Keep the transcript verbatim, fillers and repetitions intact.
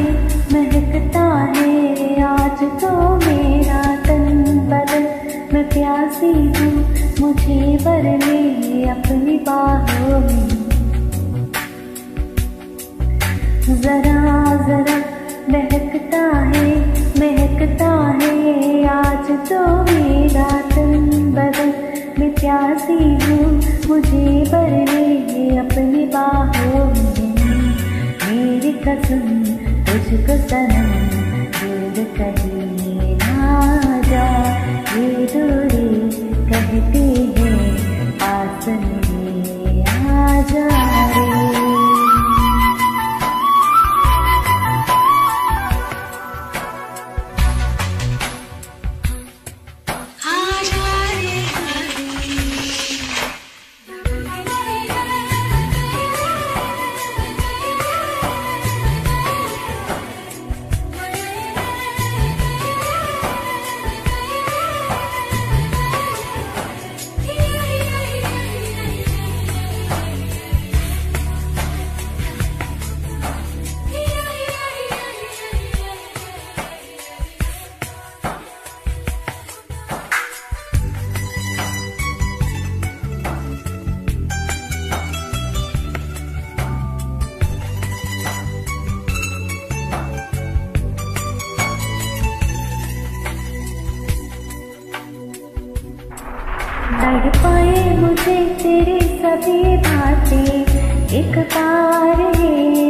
महकता है आज तो मेरा तन बदन। मैं प्यासी हूँ, मुझे भर ले अपनी बाहों में। जरा जरा महकता है, महकता है आज तो मेरा तन बदन। मैं प्यासी हूँ, मुझे भर ले अपनी बाहों में। मेरी कसम तुझको सनम, दूर कहीं ना जा। ये दूरी कहती है पास में आ जा रे। पढ़ पाए मुझे तेरी सभी बातें, एक बार है